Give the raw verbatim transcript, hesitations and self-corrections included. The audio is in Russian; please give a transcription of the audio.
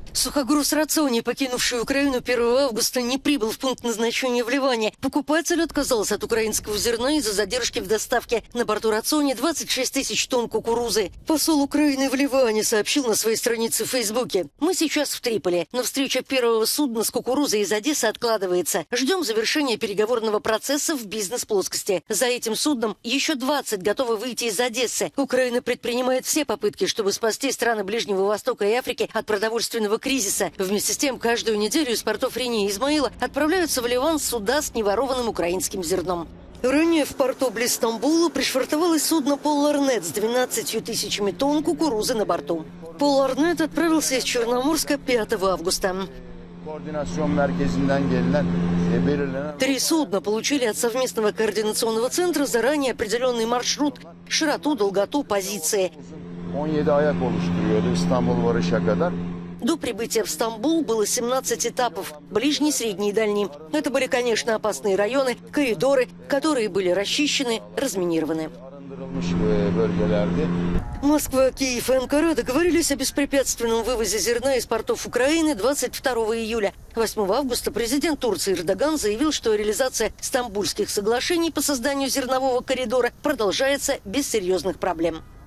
Сухогруз Рацони, покинувший Украину первого августа, не прибыл в пункт назначения в Ливане. Покупатель отказался от украинского зерна из-за задержки в доставке. На борту Рацони двадцать шесть тысяч тонн кукурузы. Посол Украины в Ливане сообщил на своей странице в Фейсбуке: «Мы сейчас в Триполи, но встреча первого судна с кукурузой из Одессы откладывается. Ждем завершения переговорного процесса в бизнес-плоскости. За этим судном еще двадцать готовы выйти из Одессы. Украина предпринимает все попытки, чтобы спасти страны Ближнего Востока и Африки от продовольственного кризиса. Вместе с тем, каждую неделю из портов Рени и Измаила отправляются в Ливан суда с неворованным украинским зерном». Ранее в порту близ Стамбула пришвартовалось судно «Поларнет» с двенадцатью тысячами тонн кукурузы на борту. «Поларнет» отправился из Черноморска пятого августа. Три судна получили от совместного координационного центра заранее определенный маршрут, широту, долготу, позиции. До прибытия в Стамбул было семнадцать этапов – ближний, средний и дальний. Это были, конечно, опасные районы, коридоры, которые были расчищены, разминированы. Москва, Киев и Анкара договорились о беспрепятственном вывозе зерна из портов Украины двадцать второго июля. восьмого августа президент Турции Эрдоган заявил, что реализация стамбульских соглашений по созданию зернового коридора продолжается без серьезных проблем.